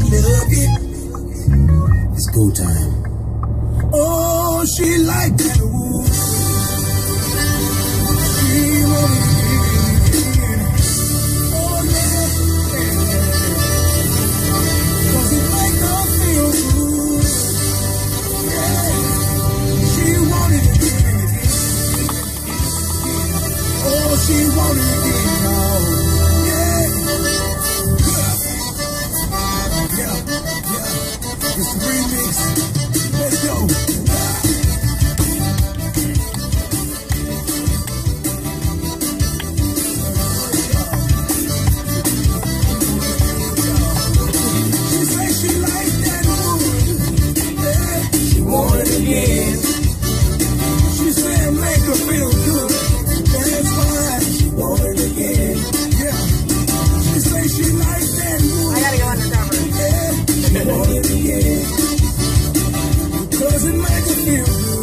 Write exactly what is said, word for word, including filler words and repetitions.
look it. It's go time. Oh, she like that. Ooh. She wanna get in. Oh, yeah. Cause it make her feel good. Yeah. She wanted to get in. Oh, she wanted to get in. Oh, yeah. Yeah. Yeah. It's the remix. Let's go. She said she liked that wood. Yeah, she wanted it again. She said make her feel good. That's fine. She wanted it again. Yeah. She said she liked that wood. I gotta go undercover. Yeah, she wanted it again. Because it make her feel good.